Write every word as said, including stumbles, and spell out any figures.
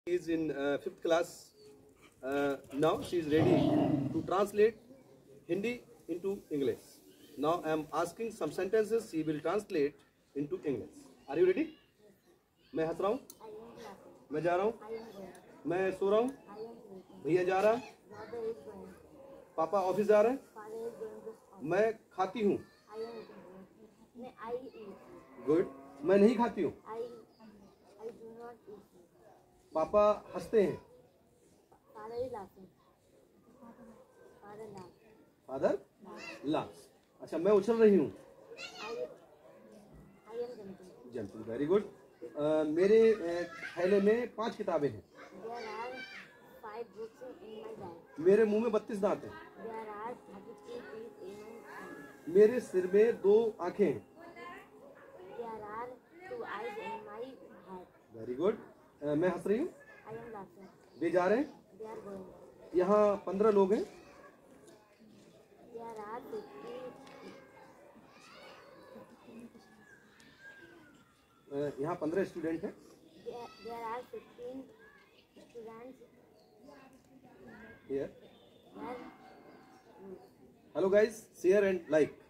She is in uh, fifth class. Uh, now she is ready to translate Hindi into English. Now I am asking some sentences. She will translate into English. Are you ready? मैं हंस रहा हूँ, मैं जा रहा हूँ, मैं सो रहा हूँ, भैया जा रहा है, पापा ऑफिस जा रहे हैं, मैं खाती हूँ, गुड, मैं नहीं खाती हूँ, पापा हंसते हैं, फादर लाफ्स। अच्छा, मैं उछल रही हूँ, जंपिंग, वेरी गुड। मेरे थैले में पांच किताबें हैं, मेरे मुंह में बत्तीस दांत हैं, मेरे सिर में दो आंखें हैं, वेरी गुड। मैं हंस रही हूँ, वे जा रहे हैं, यहाँ पंद्रह लोग हैं, यहाँ पंद्रह स्टूडेंट हैं, here. Hello guys, share and like.